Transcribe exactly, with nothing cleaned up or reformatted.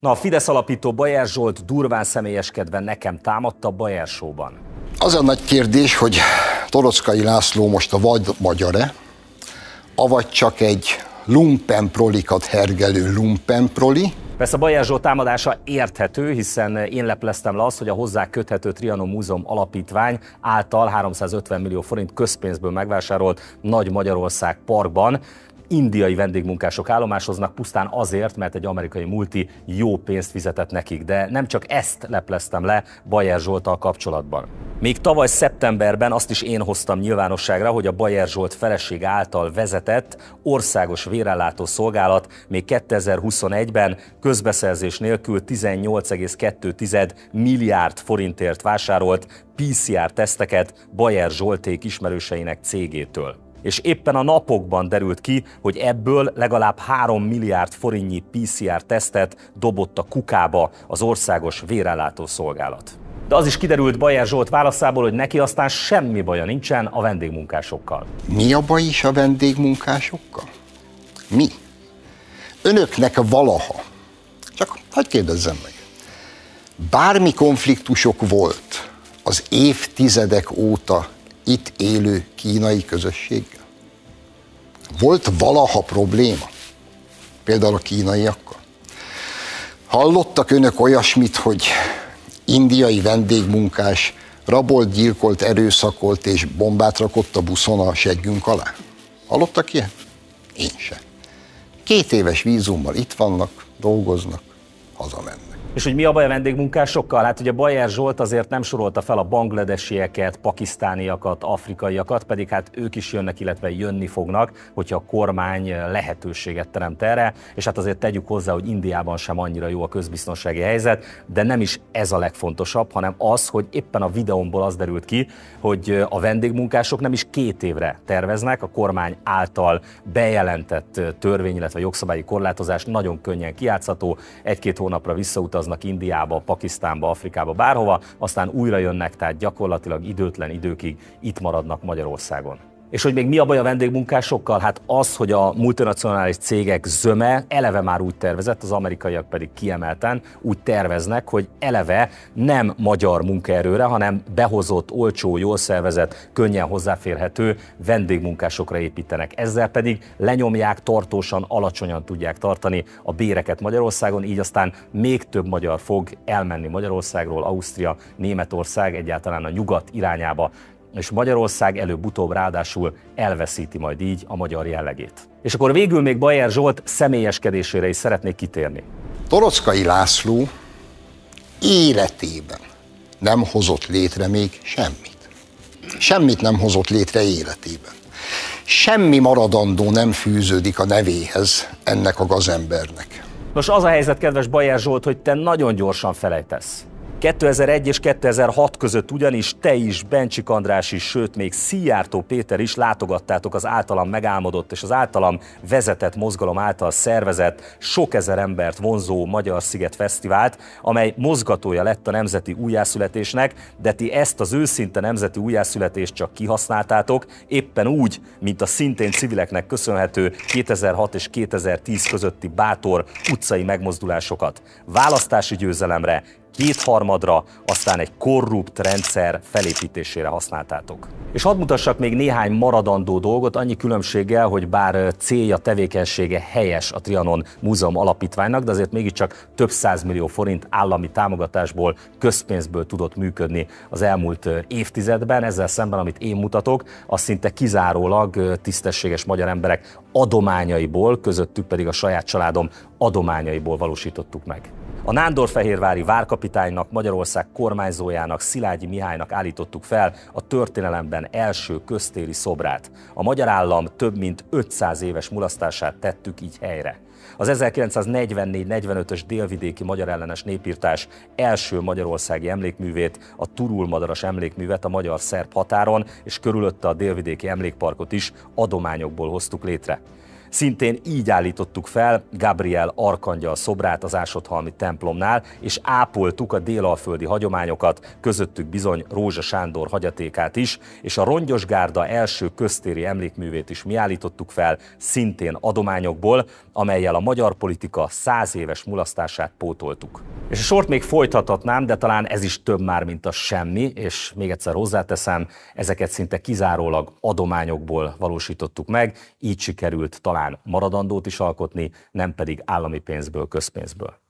Na, a Fidesz alapító Bayer Zsolt durván személyeskedve nekem támadta Bayer Show-ban. Az a nagy kérdés, hogy Toroczkai László most a vad magyar-e, avagy csak egy lumpenprolikat hergelő lumpenproli. Persze Bayer Zsolt támadása érthető, hiszen én lepleztem le azt, hogy a hozzá köthető Trianon Múzeum Alapítvány által háromszázötven millió forint közpénzből megvásárolt Nagy Magyarország Parkban indiai vendégmunkások állomásoznak pusztán azért, mert egy amerikai multi jó pénzt fizetett nekik. De nem csak ezt lepleztem le Bayer Zsolttal kapcsolatban. Még tavaly szeptemberben azt is én hoztam nyilvánosságra, hogy a Bayer Zsolt felesége által vezetett országos vérellátó szolgálat még kétezer-huszonegyben közbeszerzés nélkül tizennyolc egész kettő milliárd forintért vásárolt pé cé er teszteket Bayer Zsolték ismerőseinek cégétől. És éppen a napokban derült ki, hogy ebből legalább három milliárd forintnyi pé cé er tesztet dobott a kukába az országos vérellátó szolgálat. De az is kiderült Bayer Zsolt válaszából, hogy neki aztán semmi baja nincsen a vendégmunkásokkal. Mi a baj is a vendégmunkásokkal? Mi? Önöknek valaha, csak hadd kérdezzem meg, bármi konfliktusok volt az évtizedek óta itt élő kínai közösséggel? Volt valaha probléma? Például a kínaiakkal? Hallottak önök olyasmit, hogy indiai vendégmunkás rabolt, gyilkolt, erőszakolt és bombát rakott a buszon a seggünk alá? Hallottak ilyen? Én sem. Két éves vízummal itt vannak, dolgoznak, hazamennek. És hogy mi a baj a vendégmunkásokkal? Hát ugye Bayer Zsolt azért nem sorolta fel a bangladesieket, pakisztániakat, afrikaiakat, pedig hát ők is jönnek, illetve jönni fognak, hogyha a kormány lehetőséget teremt erre, és hát azért tegyük hozzá, hogy Indiában sem annyira jó a közbiztonsági helyzet, de nem is ez a legfontosabb, hanem az, hogy éppen a videómból az derült ki, hogy a vendégmunkások nem is két évre terveznek, a kormány által bejelentett törvény, illetve jogszabályi korlátozás nagyon könnyen kijátszható, egy-két hónapra visszautaznak Indiába, Pakisztánba, Afrikába, bárhova, aztán újra jönnek, tehát gyakorlatilag időtlen időkig itt maradnak Magyarországon. És hogy még mi a baj a vendégmunkásokkal? Hát az, hogy a multinacionális cégek zöme eleve már úgy tervezett, az amerikaiak pedig kiemelten úgy terveznek, hogy eleve nem magyar munkaerőre, hanem behozott, olcsó, jól szervezett, könnyen hozzáférhető vendégmunkásokra építenek. Ezzel pedig lenyomják, tartósan, alacsonyan tudják tartani a béreket Magyarországon, így aztán még több magyar fog elmenni Magyarországról, Ausztria, Németország, egyáltalán a nyugat irányába, és Magyarország előbb-utóbb ráadásul elveszíti majd így a magyar jellegét. És akkor végül még Bayer Zsolt személyeskedésére is szeretnék kitérni. Toroczkai László életében nem hozott létre még semmit. Semmit nem hozott létre életében. Semmi maradandó nem fűződik a nevéhez ennek a gazembernek. Nos, az a helyzet, kedves Bayer Zsolt, hogy te nagyon gyorsan felejtesz. kétezer-egy és kétezer-hat között ugyanis te is, Bencsik András is, sőt még Szijjártó Péter is látogattátok az általam megálmodott és az általam vezetett mozgalom által szervezett, sok ezer embert vonzó Magyar-sziget Fesztivált, amely mozgatója lett a nemzeti újjászületésnek, de ti ezt az őszinte nemzeti újjászületést csak kihasználtátok, éppen úgy, mint a szintén civileknek köszönhető kétezer-hat és kétezer-tíz közötti bátor utcai megmozdulásokat. Választási győzelemre, kétharmadra, aztán egy korrupt rendszer felépítésére használtátok. És hadd mutassak még néhány maradandó dolgot, annyi különbséggel, hogy bár célja, tevékenysége helyes a Trianon Múzeum Alapítványnak, de azért mégiscsak több százmillió forint állami támogatásból, közpénzből tudott működni az elmúlt évtizedben. Ezzel szemben, amit én mutatok, az szinte kizárólag tisztességes magyar emberek adományaiból, közöttük pedig a saját családom adományaiból valósítottuk meg. A nándorfehérvári várkapitánynak, Magyarország kormányzójának, Szilágyi Mihálynak állítottuk fel a történelemben első köztéri szobrát. A magyar állam több mint ötszáz éves mulasztását tettük így helyre. Az ezerkilencszáznegyvennégy negyvenötös délvidéki magyarellenes népirtás első magyarországi emlékművét, a Turul-madaras emlékművet a magyar-szerb határon és körülötte a délvidéki emlékparkot is adományokból hoztuk létre. Szintén így állítottuk fel Gabriel arkangyal szobrát az Ásothalmi templomnál, és ápoltuk a délalföldi hagyományokat, közöttük bizony Rózsa Sándor hagyatékát is, és a Rongyos Gárda első köztéri emlékművét is mi állítottuk fel, szintén adományokból, amellyel a magyar politika száz éves mulasztását pótoltuk. És a sort még folytathatnám, de talán ez is több már, mint a semmi, és még egyszer hozzáteszem, ezeket szinte kizárólag adományokból valósítottuk meg, így sikerült talán maradandót is alkotni, nem pedig állami pénzből, közpénzből.